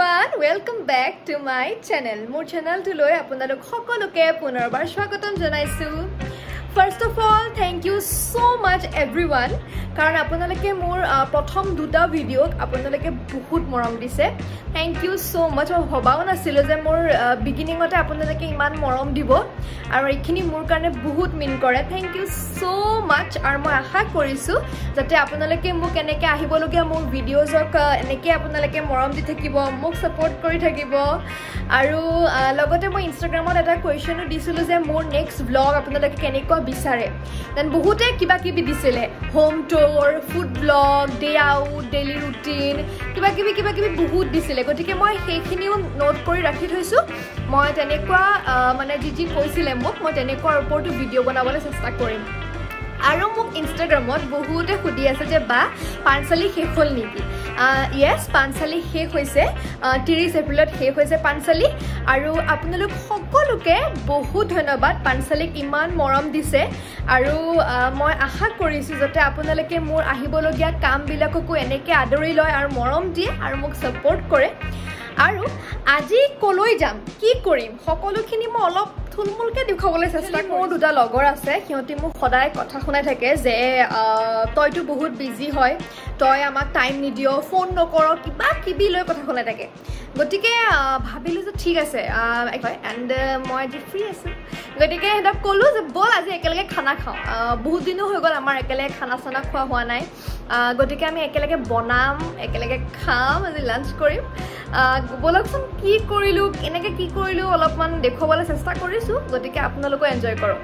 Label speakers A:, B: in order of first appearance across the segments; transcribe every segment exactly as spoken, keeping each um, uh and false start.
A: everyone, welcome back to my channel. More channel to loi apunalok hokoloke punorbar swagatam janaisu. First of all, thank you so much everyone. Karon apunaloke mor prothom duta video apunaloke bahut morom dise. Thank you so much. Or hobao nasilo je mor beginning ote apunaloke iman morom dibo. Aru ekhini mor karone bahut min kore. Thank you so much. Aru moi asha korisu jate apunaloke muk eneke ahibologia mor videos ok eneke apunaloke morom di thakibo, muk support kori thakibo. Aru logote moi Instagram ot eta question disilo je mor next vlog apunaloke keneko bisare. Then bahute kiba kibi disile, home tour, food vlog, day out, daily routine, kiba kibi kiba kibi bahut disile. Gotike moi hekhiniu note kori rakhi thoisu. Moi tenekwa mane jiji koisile mok moi tenekwa report video banabole chesta korim. Aru mok Instagram ot bahute khudi ase je ba Panchali hekhol niki. Yes, Panchali hekh hoise, thirty April ot hekh hoise Panchali. Aru apnalok hokoloke bahut dhonnobad Panchalik iman morom dise. Aru moi asha korisu jote apnaloke mor ahibologia kam bilakoko eneke adori loy aru morom die aru mok support kore. Aru aji koloi jam ki korim hokolokhini mo olop থুলমুলকে দেখাবলৈ চেষ্টা কৰো দুটা লগৰ আছে কিয়তি মোক সদায় কথা শুনাই থাকে যে তইটো বহুত বিজি হয় তই আমাক টাইম নিদিও ফোন নকৰ কিবা কিবি লৈ কথা শুনাই থাকে গটিকে ভাবিলো যে ঠিক আছে এন্ড মই আজি ফ্ৰী আছো গটিকে হেডা কলো যে বল আজি একেলগে খানা খাও বহুত দিন হৈ গল আমাৰ একেলগে খানা সানা খোৱা হোৱা নাই গটিকে আমি একেলগে বনাম একেলগে খাম আজি লাঞ্চ কৰিম বলকচোন কি কৰিলো এনেকে কি কৰিলো অলপমান দেখুৱাবলৈ চেষ্টা কৰিছো গটিকে আপোনালোকে এনজয় কৰক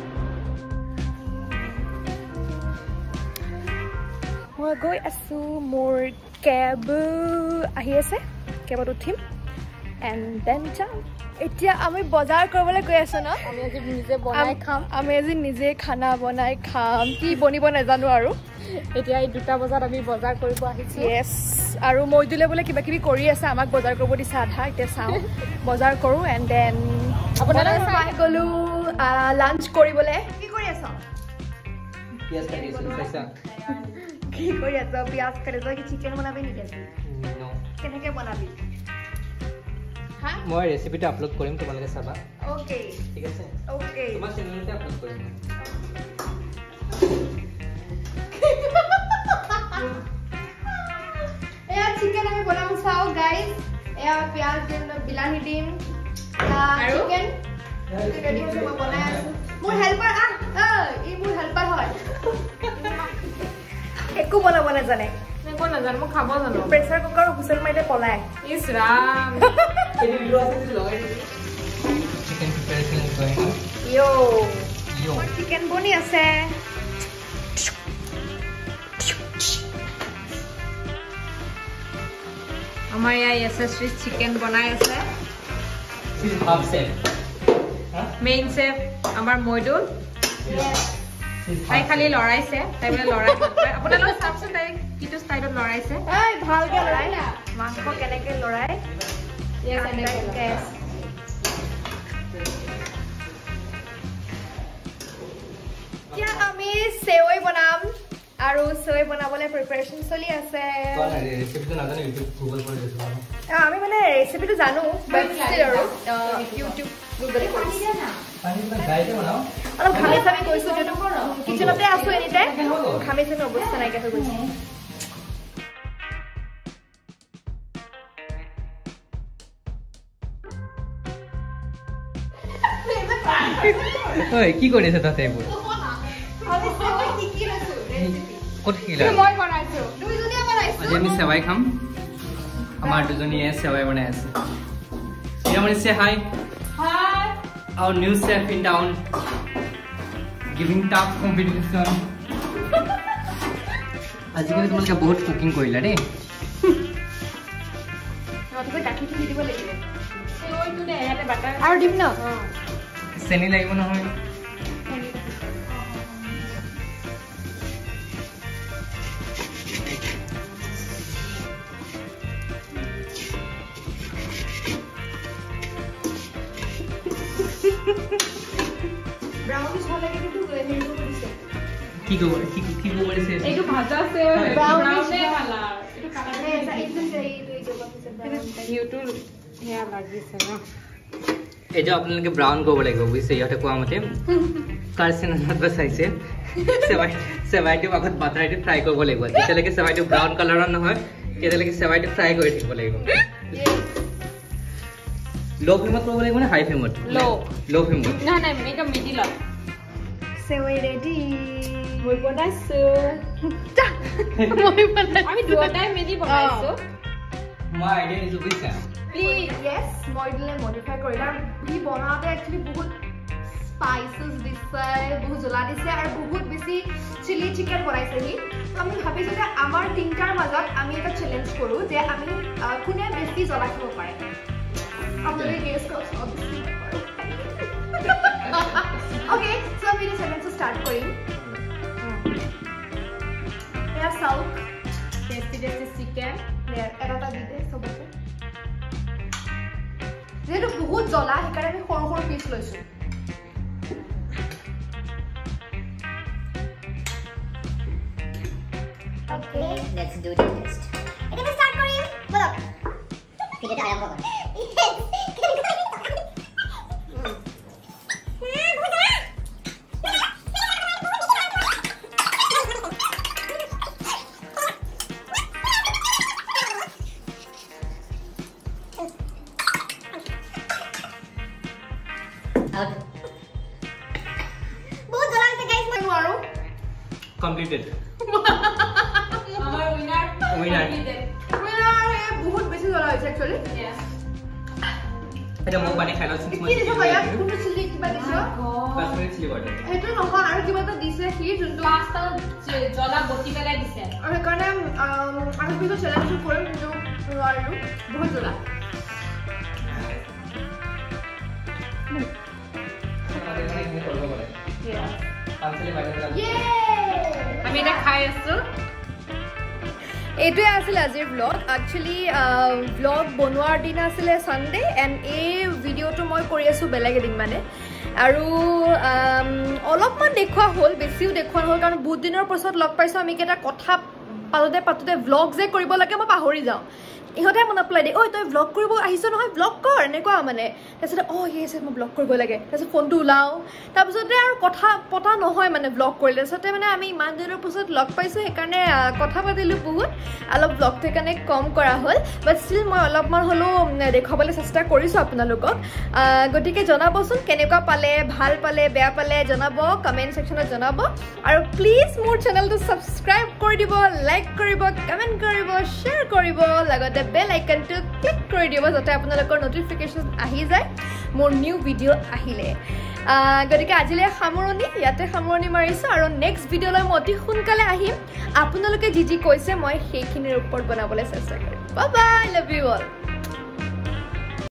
A: মই গৈ আছো মোৰ কেব আহি আছে কেবত উঠিম এণ্ড দেন যাম এতিয়া আমি বজাৰ কৰিবলৈ গৈ আছো ন আমি আজি নিজে বনাই খাম আমি আজি নিজে খানা বনাই খাম কি বনিব নাজানো আৰু এতিয়া এই দুটা বজাত আমি বজাৰ কৰিব আহিছো yes আৰু মইদুলে বলে কিবা কিবি কৰি আছে আমাক বজাৰ কৰিব দিছে আধা এতিয়া চাও বজাৰ কৰো এণ্ড দেন আপোনালোকে চাই গলো লাঞ্চ কৰিবলৈ কি কৰি আছ পিয়াজ কাটিছো পইচা কি কৰি আছ পিয়াজ কাটিছো কি চিকেন বনাবি নেকি আজি নো কেনেকৈ বনাবি হা মই ৰেচিপিটো আপলোড কৰিম তোমালোকে চাবা ওকে ঠিক আছে ওকে তোমাৰ চেনেলতে আপলোড কৰিম এয়া চিকেন আমি বনাম চাও গাইস এয়া পিয়াজ দিম বিলাহী দিম চিকেন ৰেডি হৈছে মই বনাই আছো মোৰ হেল্পাৰ আ এই মোৰ হেল্পাৰ হয় একো বনাব নাজানে একো নাজানো মই খাব জানো প্ৰেছাৰ কুকাৰ হুইচেল মাৰিলে পলাই ইস ৰাম এই ভিডিও আছে লগাই দিবি চিকেন প্ৰিপাৰেচন কৰি ইয়ো ইয়ো চিকেন বনি আছে আমাৰ ইয়া এসএসটি চিকেন বনাই আছে হাফ সেফ মেইন সেফ আমাৰ মইদুল তাই খালি লৰাইছে তাই বলে লৰাই আপোনালোকে চাওকচোন তাই কিটো ষ্টাইলত লৰাইছে এই ভালকে লৰাই মাংস কেনেকে লৰাই ইয়েস এনেকে এতিয়া আমি সেৱৈ বনাম আৰু সেৱৈ বনাবলৈ প্ৰিপাৰেচন চলি আছে ৰেচিপিটো নাজানো ইউটিউব গুগল কৰি দিছো আমি মানে ৰেচিপিটো জানো বাট ষ্টিল আৰু ইউটিউব গুগল কৰিছো পানী পানী গাইতে বনাও অলপ খালি খালি কৈছো যেটো কিচেনতে আছো এনিটাই খামিছে ন অৱস্থা নাই কেটো গৈছে
B: ঐ কি কৰি আছে তাতে এইবোৰ
A: আমি সেৱৈ শিকি আছো
B: ক'ত শিকিলা
A: মই বনাইছো দুইজনীয়ে বনাইছো
B: আজি আমি সেৱাই খাম আমাৰ দুজনীয়ে সেৱাই বনাই আছে Yamani say hi. Hi. Our new chef in town, giving tough competition. আজি কিন্তু তোমালোকে বহুত কুকিং কৰিলা দেই
A: নতুবা কাটি দি দিব লাগিব এই তুনে ইয়াতে বাটাৰ আৰু দিম ন
B: চেনি লাগিব নহয়
A: ব্রাউনিশ হলে কিন্তু হেৰি কৰিছে
B: কি কব কি কি কব কৰিছে
A: এইটো ভাজা আছে ব্রাউনিশ কালাৰ এইটো কালাৰ আছে এইটো এই দুই জগত আছে ব্রাউনিশ
C: হিউটো হেয়া লাগিছে ন
B: এই যে আপোনালোকে ব্ৰাউন কৰিব লাগিব বুজিছে ইহঁতে কোৱা মতে কাৰ চেনেলত চাইছে সেৱাই সেৱাইটো আগত বাটাৰেদি ফ্ৰাই কৰিব লাগিব তেতিয়ালৈকে সেৱাইটো ব্ৰাউন কালাৰৰ নহয় তেতিয়ালৈকে সেৱাইটো ফ্ৰাই কৰি থাকিব লাগিব লো ফ্লেমত কৰিব লাগিব নে হাই ফ্লেমত
C: লো
B: লো ফ্লেমত
C: না না মেকা মিডিল
A: সেৱাই ৰেডি
C: মই বনাইছো মই বনাইছো আমি দুটাই মিলি বনাইছো
B: মই আইডিয়া দিছো বুজিছা
A: প্লিজ ইয়েস মই দিলে মডিফাই কৰিলা বি বনাওতে একচুয়ালি বহুত স্পাইসেস দিছে বহুত জ্বলা দিছে আৰু বহুত বেছি চিলি চিকেন বনাইছে হি আমি ভাবিছো যে আমাৰ তিনটাৰ মাজত আমি এটা চ্যালেঞ্জ কৰো যে আমি কোনে বেছি জ্বলা খাব পাৰে আপুনি গেস কৰক ওকে সো আমি এই চ্যালেঞ্জ স্টার্ট কৰিম এয়া সাউথ টেস্টি টেস্টি চিকেন এটা দিতে সবতে যেটো বহুত জ্বলা হেকাৰে আমি সৰু সৰু পিস লৈছো
D: Okay, let's do the test. It is start kori. Bolo. Video ta arambh kor. Yes. Out. बहुत जला है guys मैं मारो.
B: Completed.
C: আমার উইনার
B: উইনার
A: উইনার এ বহুত বেশি জ্বলা হইছে एक्चुअली
C: यस
B: এটা মোক পানি খাই লছ
A: কি দিছো ভাইয়া কোনটো চিলি কিবা দিছো
B: কাশ্মীৰী চিলি বাটাৰ
A: হেটো নহয় আৰু কিবা এটা দিছে কি যোনটো
C: পাঁচটা জ্বলা বটি পেলাই দিছে
A: আৰু কাৰণে আমি পিছত চ্যালেঞ্জ কৰিম কিন্তু নোৱাৰিলো বহুত জ্বলা
C: আমি এটা খাই আছো
A: এইটোৱে আছিল আজিৰ ব্লগ একচুয়ালি ব্লগ বনোৱাৰ দিন আছিল সানডে এন্ড এই ভিডিওটো মই কৰি আছো বেলেগ দিন মানে আৰু অলপমান দেখুৱা হ'ল বেছিও দেখুৱা হ'ল কাৰণ বহুত দিনৰ পাছত লগ পাইছো আমি কেটা কথা পাততে পাততে ব্লগ যে কৰিব লাগে মই পাহৰি যাওঁ ইহঁতে মন আপলাই দে ঐ তই ব্লগ কৰিব আহিছ নহয় ব্লগ কৰ এনেকুৱা মানে তাৰপিছত অ ইয়েছ মই ব্লগ কৰিব লাগে তাৰপিছত ফোনটো ওলাও তাৰপিছতে আৰু কথা পতা নহয় মানে ব্লগ কৰিলে তাৰপিছতে মানে আমি ইমান দিনৰ পাছত লগ পাইছো সেইকাৰণে কথা পাতিলো বহুত অলপ ব্লগটো কাৰণে কম কৰা হ'ল বাট ষ্টিল মই অলপমান হ'লেও দেখাবলৈ চেষ্টা কৰিছো আপোনালোকক গতিকে জনাবচোন কেনেকুৱা পালে ভাল পালে বেয়া পালে জনাব কমেণ্ট ছেকশ্যনত জনাব আৰু প্লিজ মোৰ চেনেলটো ছাবস্ক্ৰাইব কৰি দিব লাইক কৰিব কমেণ্ট কৰিব শ্বেয়াৰ কৰিব লগতে বেল আইকনটো ক্লিক কৰি দিব যাতে আপোনালোকৰ নটিফিকেশ্যন আহি যায় মোৰ নিউ ভিডিও আহিলে গতিকে আজিলৈ সামৰণি ইয়াতে সামৰণি মাৰিছো আৰু নেক্সট ভিডিওলৈ মই অতি সোনকালে আহিম আপোনালোকে যি যি কৈছে মই সেইখিনিৰ ওপৰত বনাবলৈ চেষ্টা কৰিম bye bye love you all